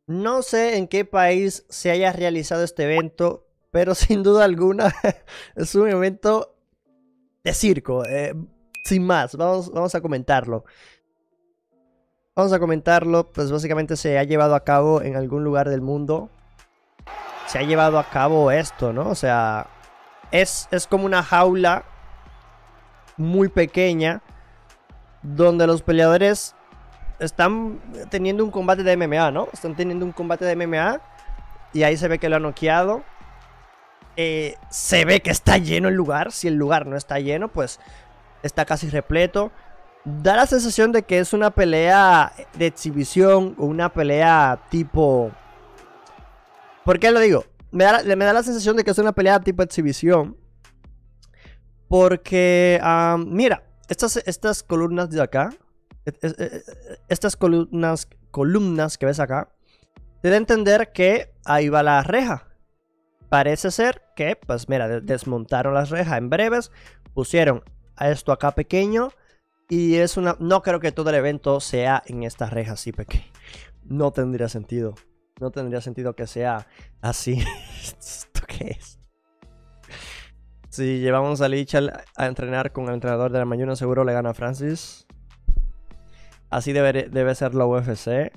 No sé en qué país se haya realizado este evento, pero sin duda alguna es un evento de circo. Sin más, vamos a comentarlo. Vamos a comentarlo, pues básicamente se ha llevado a cabo en algún lugar del mundo. Se ha llevado a cabo esto, ¿no? O sea, es como una jaula muy pequeña donde los peleadores están teniendo un combate de MMA, ¿no? Están teniendo un combate de MMA y ahí se ve que lo han noqueado. Se ve que está lleno el lugar. Si el lugar no está lleno, pues está casi repleto. Da la sensación de que es una pelea de exhibición o una pelea tipo... ¿Por qué lo digo? Me da la sensación de que es una pelea tipo exhibición. Porque, mira, estas columnas de acá, estas columnas que ves acá, te da a entender que ahí va la reja. Parece ser que, pues mira, desmontaron las rejas en breves, pusieron a esto acá pequeño y es una... No creo que todo el evento sea en esta reja así pequeña. No tendría sentido. No tendría sentido que sea así. ¿Esto qué es? Si llevamos a Lich a entrenar con el entrenador de la mañana, seguro le gana a Francis. Así debe ser la UFC.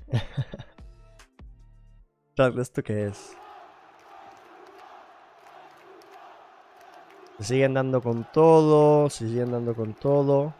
¿Esto qué es? Se siguen dando con todo. Se siguen dando con todo.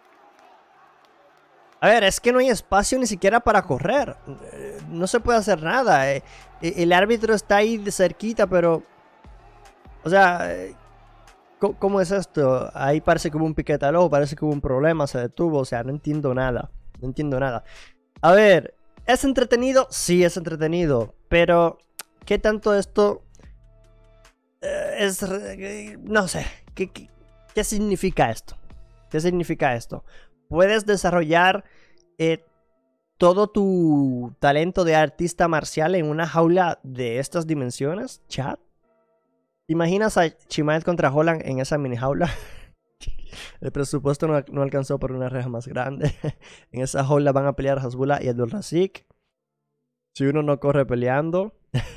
A ver, es que no hay espacio ni siquiera para correr. No se puede hacer nada. El árbitro está ahí de cerquita, pero... O sea, ¿cómo es esto? Ahí parece que hubo un piquete al ojo, parece que hubo un problema, se detuvo. O sea, no entiendo nada. No entiendo nada. A ver, ¿es entretenido? Sí, es entretenido. Pero, ¿qué tanto esto es... no sé. ¿Qué significa esto? ¿Qué significa esto? Puedes desarrollar todo tu talento de artista marcial en una jaula de estas dimensiones, chat. ¿Te imaginas a Chimaev contra Holland en esa mini jaula? El presupuesto no alcanzó por una reja más grande. En esa jaula van a pelear Hasbullah y Abdul Razik. Si uno no corre peleando.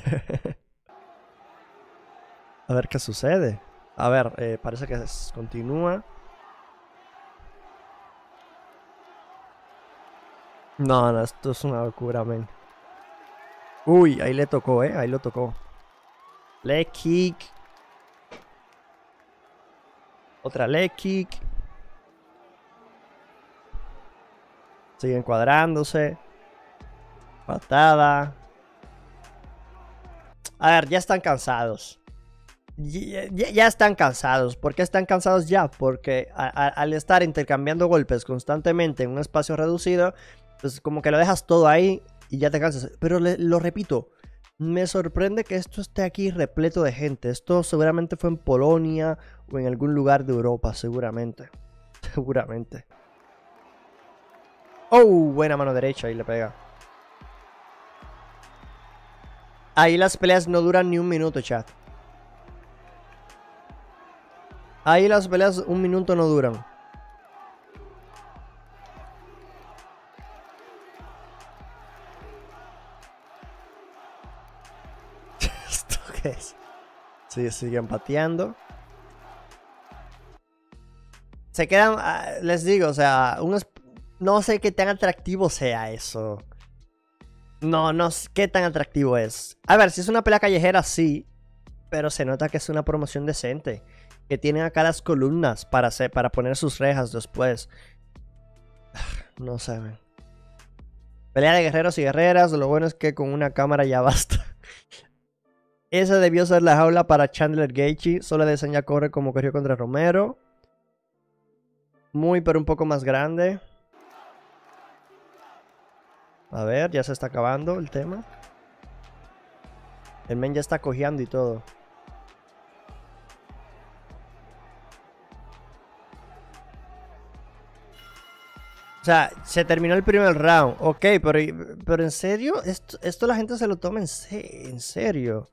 A ver qué sucede. A ver, parece que continúa. No, esto es una locura, men. Uy, ahí le tocó, ahí lo tocó. Leg kick. Otra leg kick. Siguen cuadrándose. Patada. A ver, ya están cansados. Ya están cansados. ¿Por qué están cansados ya? Porque al estar intercambiando golpes constantemente en un espacio reducido, pues como que lo dejas todo ahí y ya te cansas. Pero lo repito, me sorprende que esto esté aquí repleto de gente. Esto seguramente fue en Polonia o en algún lugar de Europa, seguramente. Seguramente. Oh, buena mano derecha, ahí le pega. Ahí las peleas no duran ni un minuto, chat. Ahí las peleas un minuto no duran. ¿Esto qué es? Sí, siguen pateando. Se quedan, les digo, o sea, no sé qué tan atractivo sea eso. No sé qué tan atractivo es. A ver, si es una pelea callejera, sí. Pero se nota que es una promoción decente. Que tienen acá las columnas para poner sus rejas después. No sé, man. Pelea de guerreros y guerreras. Lo bueno es que con una cámara ya basta. Esa debió ser la jaula para Chandler Gaethje. Solo Adesanya corre como corrió contra Romero. Muy, pero un poco más grande. A ver, ya se está acabando el tema. El men ya está cojeando y todo. O sea, se terminó el primer round. Ok, pero en serio, esto la gente se lo toma en serio.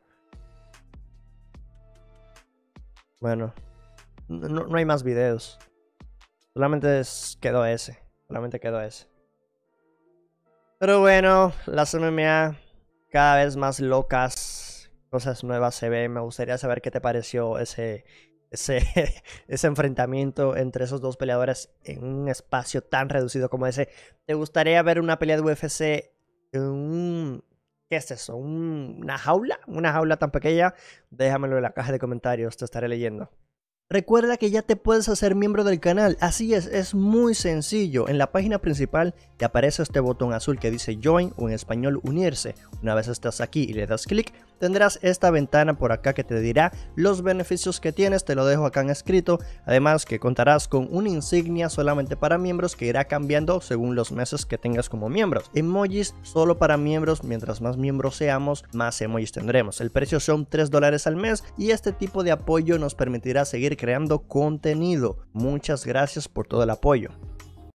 Bueno, no hay más videos. Solamente quedó ese. Solamente quedó ese. Pero bueno, las MMA cada vez más locas, cosas nuevas se ven. Me gustaría saber qué te pareció ese enfrentamiento entre esos dos peleadores en un espacio tan reducido como ese. ¿Te gustaría ver una pelea de UFC en un... ¿Qué es eso? ¿Una jaula? ¿Una jaula tan pequeña? Déjamelo en la caja de comentarios, te estaré leyendo. Recuerda que ya te puedes hacer miembro del canal, así es muy sencillo. En la página principal te aparece este botón azul que dice Join o en español unirse. Una vez estás aquí y le das clic, tendrás esta ventana por acá que te dirá los beneficios que tienes, te lo dejo acá en escrito. Además que contarás con una insignia solamente para miembros que irá cambiando según los meses que tengas como miembros. Emojis solo para miembros, mientras más miembros seamos, más emojis tendremos. El precio son $3 al mes y este tipo de apoyo nos permitirá seguir creando contenido. Muchas gracias por todo el apoyo.